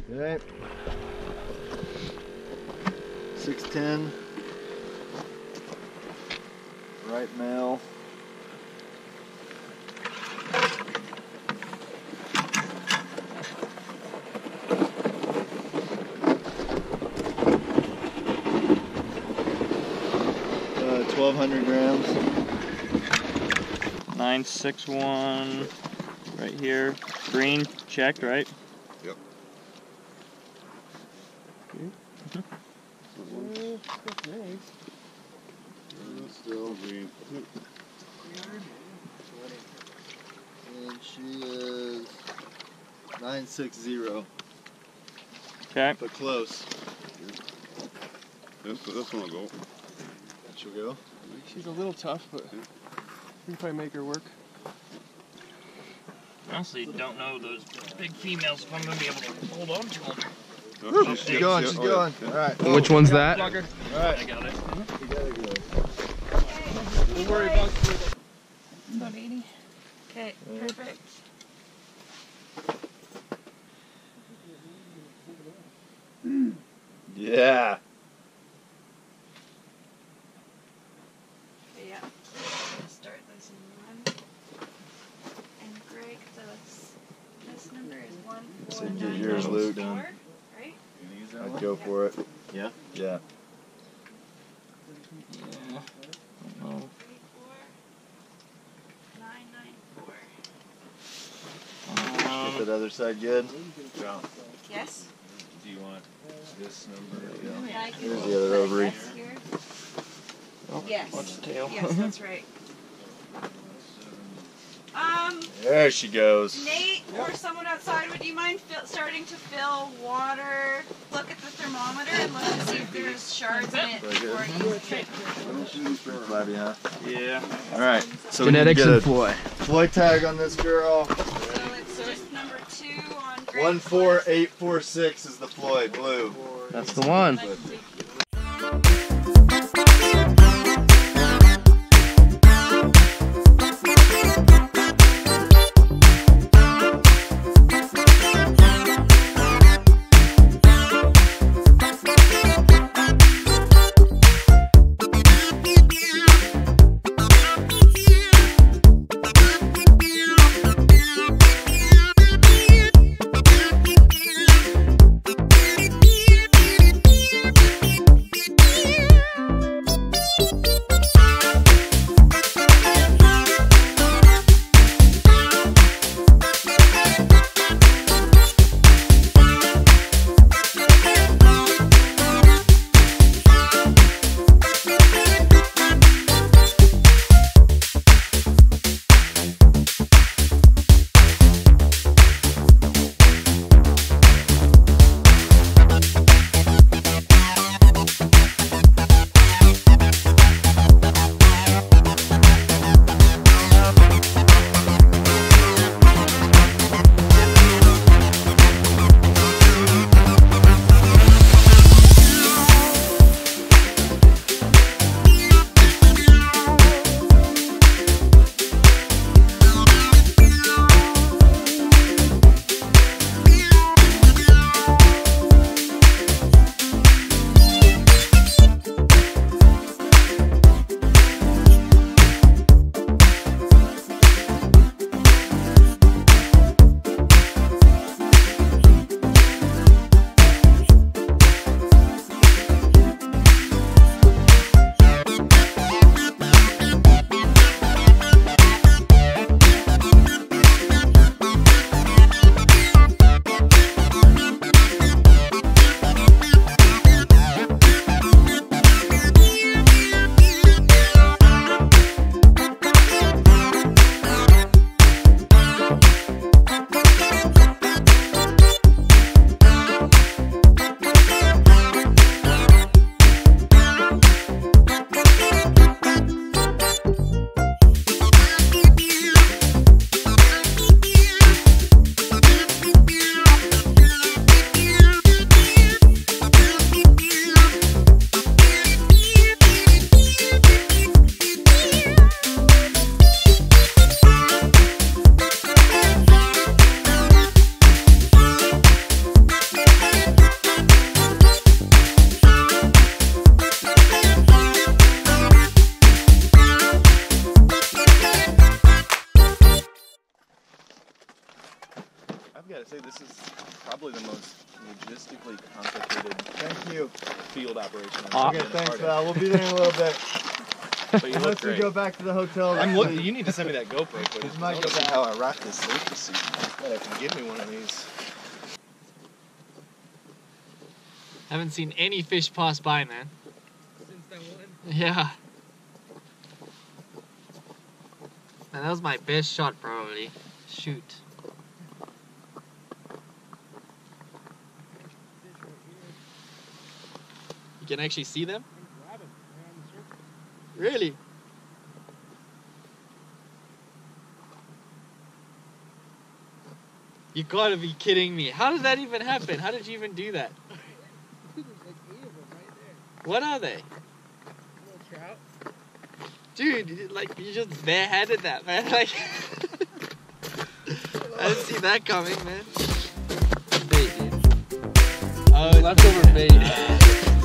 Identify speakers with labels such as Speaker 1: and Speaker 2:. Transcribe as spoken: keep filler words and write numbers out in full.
Speaker 1: Okay. six ten. Right male. Uh, twelve hundred grams.
Speaker 2: nine six one right here. Green checked, right?
Speaker 3: Yep.
Speaker 2: Okay.
Speaker 1: Uh, that's nice.
Speaker 3: Still green.
Speaker 1: And she is nine six zero.
Speaker 2: Okay.
Speaker 1: But close.
Speaker 3: This, this one will go.
Speaker 1: She'll go.
Speaker 4: She's a little tough, but we can probably make her work.
Speaker 2: Honestly, don't know those big females if I'm going to be able to hold on to them.
Speaker 3: Oh,
Speaker 1: She's yep, going, yep, she's oh, going. Yeah. Alright.
Speaker 4: Oh, which one's that?
Speaker 1: Alright.
Speaker 2: I got it.
Speaker 1: You gotta go.
Speaker 4: Don't worry about it.
Speaker 5: About eighty. Okay, perfect.
Speaker 1: Yeah.
Speaker 5: Yeah. Let's start this in one. And Greg, this this number is one four
Speaker 1: Send
Speaker 5: nine
Speaker 1: you yours,
Speaker 5: nine
Speaker 1: Luke.
Speaker 5: four, right?
Speaker 1: I'd go for it.
Speaker 2: Yeah?
Speaker 1: Yeah.
Speaker 2: Yeah. Oh.
Speaker 5: Three four nine nine four.
Speaker 2: Um,
Speaker 1: Get that other side good.
Speaker 3: Yeah.
Speaker 5: Yes.
Speaker 3: Do you want this number?
Speaker 5: Yeah, I can
Speaker 1: Here's
Speaker 5: put
Speaker 1: the other ovary.
Speaker 5: yes here.
Speaker 2: oh,
Speaker 5: Yes.
Speaker 2: Watch the tail.
Speaker 5: Yes, that's right. Um,
Speaker 1: There she goes.
Speaker 5: Nate or someone outside, would you mind fill, starting to fill water? Look at the thermometer and look to see if there's shards in it before you use it.
Speaker 1: Flabby, huh?
Speaker 2: Yeah.
Speaker 1: Alright. So
Speaker 4: Genetics
Speaker 1: we need
Speaker 4: and
Speaker 1: to get
Speaker 4: Floy.
Speaker 1: a Floy tag on this girl.
Speaker 5: So it's just number two on Greg.
Speaker 1: one four eight four six is the Floyd blue.
Speaker 4: That's the one.
Speaker 6: logistically complicated
Speaker 1: Thank you.
Speaker 6: field operation.
Speaker 2: Ah.
Speaker 1: Okay, thanks, Val. We'll be there in a little bit.
Speaker 6: But you look
Speaker 1: Unless we
Speaker 6: great.
Speaker 1: go back to the hotel.
Speaker 6: I'm
Speaker 1: to
Speaker 6: looking.
Speaker 1: sleep.
Speaker 6: You need to send me that GoPro footage.
Speaker 1: This might
Speaker 6: I
Speaker 1: go
Speaker 6: want to see
Speaker 1: back.
Speaker 6: how I rock this safety suit. God, I can give me one of these.
Speaker 7: Haven't seen any fish pass by, man.
Speaker 4: Since that one.
Speaker 7: Yeah. Man, that was my best shot, probably. Shoot. You can actually see them?
Speaker 4: Grab him around the circle.
Speaker 7: Really? You gotta be kidding me. How did that even happen? How did you even do that?
Speaker 4: There's like eight of them right there.
Speaker 7: What are they?
Speaker 4: Little trout.
Speaker 7: Dude, you- like, you just barehanded that, man. Like, I didn't see that coming, man. Bait, dude. Oh,
Speaker 4: Leftover bait.